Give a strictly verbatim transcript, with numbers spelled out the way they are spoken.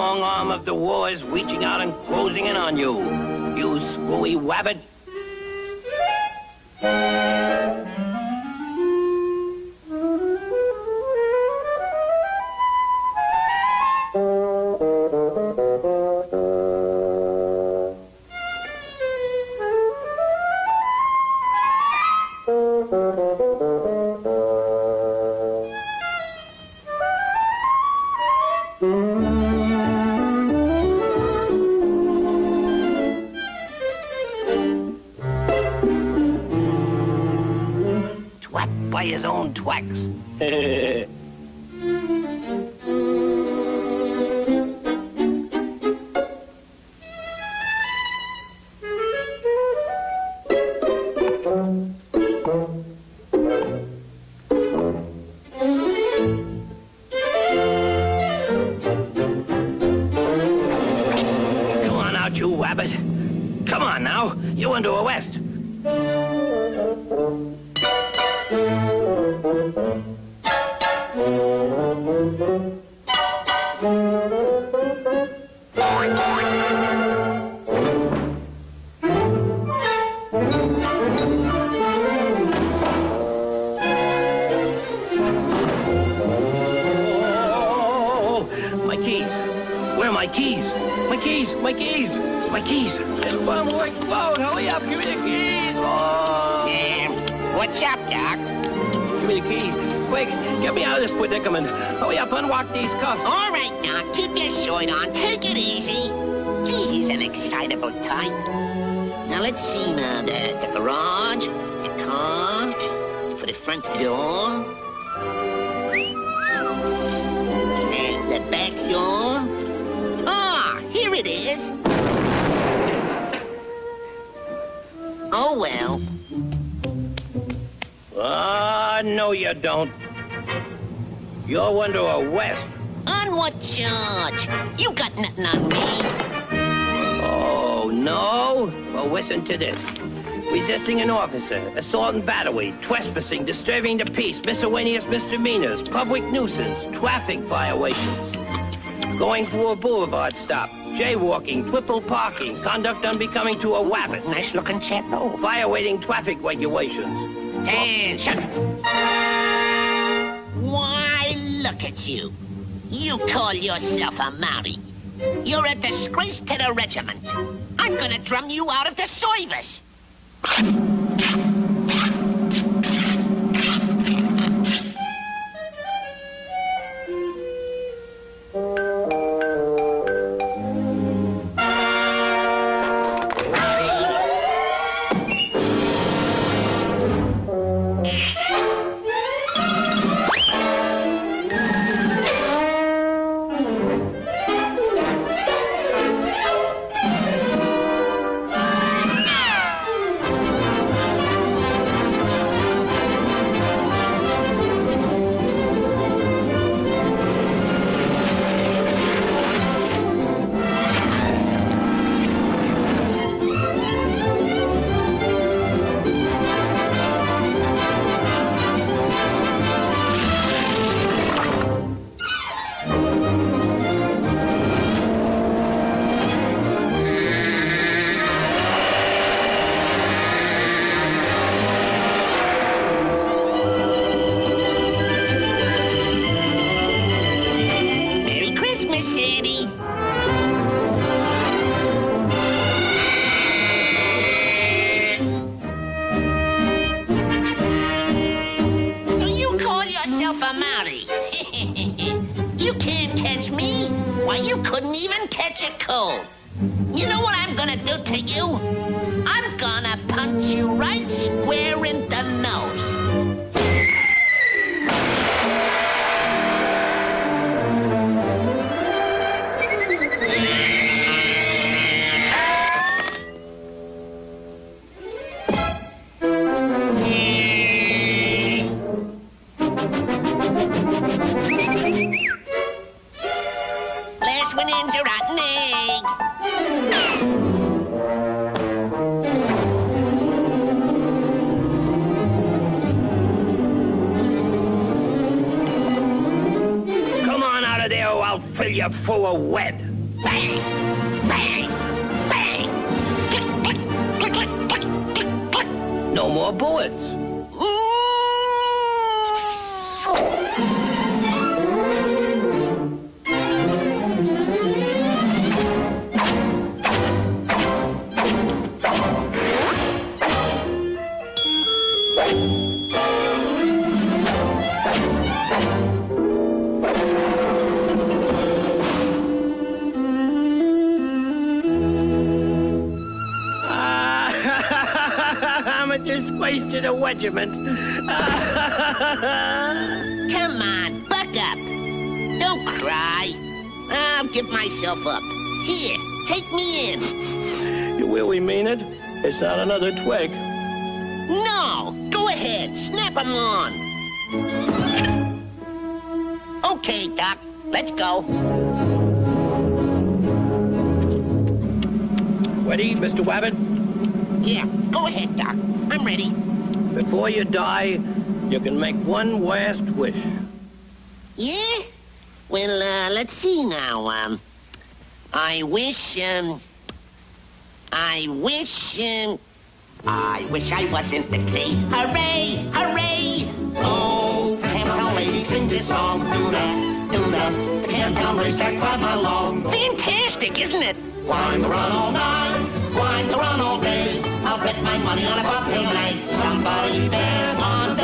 long arm of the law is reaching out and closing in on you. You screwy wabbit. By his own twacks. Come on out, you rabbit. Come on now, you're under arrest. My keys, my keys, my keys, my keys. It's one more explode. Hurry up, give me the keys. Oh. Uh, what's up, Doc? Give me the keys. Quick, get me out of this predicament. Hurry up, unlock these cuffs. All right, Doc, keep your shirt on. Take it easy. Gee, he's an excitable type. Now, let's see now. The, the garage, the car, for the front door, and the back door. Here it is. Oh, well. Ah, uh, no, you don't. You're under arrest. On what charge? You got nothing on me. Oh, no? Well, listen to this. Resisting an officer, assault and battery, trespassing, disturbing the peace, miscellaneous misdemeanors, public nuisance, traffic violations. Going for a boulevard stop, jaywalking, triple parking, conduct unbecoming to a wabbit. Nice-looking chap, though. Violating traffic regulations. Attention! Why, look at you. You call yourself a Mountie. You're a disgrace to the regiment. I'm gonna drum you out of the service. You can't catch me. Why, you couldn't even catch a cold. You know what I'm gonna do to you? I'm gonna punch you right square in the nose. Last one in's a rotten egg. Come on out of there or I'll fill you full of lead. Bang! Bang! Bang! Click, click, click, click, click, click, click. No more bullets. I'm a disgrace to the regiment. Come on, buck up. Don't cry. I'll give myself up. Here, take me in. You really mean it? It's not another twig. No, go ahead. Snap 'em on. Okay, Doc, let's go. Ready, Mister Wabbit? Yeah, go ahead, Doc. I'm ready. Before you die, you can make one last wish. Yeah? Well, uh, let's see now. Um, I wish, um... I wish, um... I wish I wasn't Dixie. Hooray! Hooray! Oh, the Camptown ladies sing this song. Do that, do that. The Camptown racetrack right along. Fantastic, isn't it? Wine to run all night, wine to run all day. I'll bet my money on a cocktail night. Somebody there wants